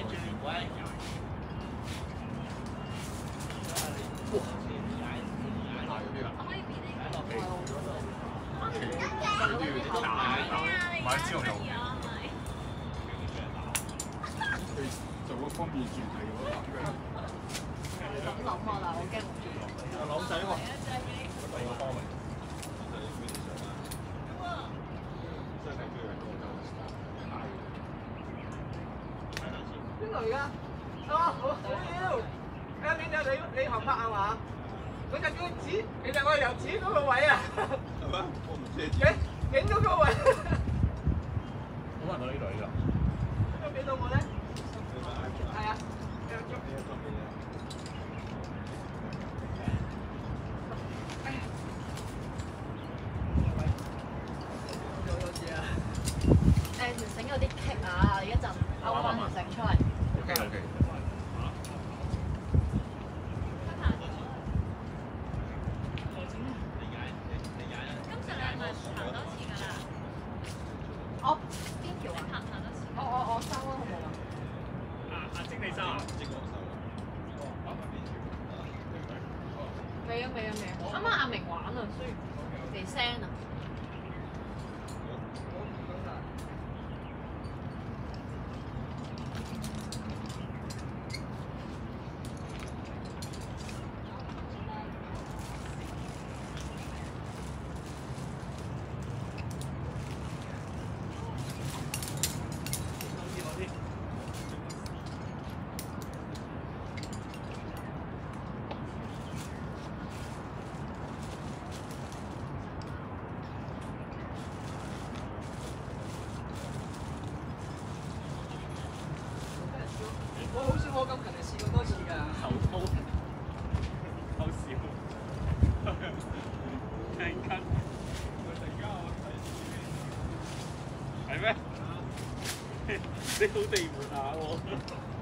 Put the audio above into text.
買之後又做個方便主題喎。 諗啊，但係我驚唔住。 扭仔喎，第二個方位。 邊個嚟㗎？啊，好要！誒，你合拍係嘛？嗰隻叫指，其實我係由指嗰個位啊。係咩？我唔知。影嗰個位。 好難到呢度呢度。 都俾到我咧。係啊。 條繩有啲棘啊！一陣勾翻條繩出嚟。 OK。 我邊條啊？我收啊，好冇啊？ 阿晶你收啊？ 未啊！啱啱阿明玩啊，所以未 send 啊。 我好少我咁勤力試過多次㗎。 手刀，偷笑，聽緊，係咩？你好地門下喎。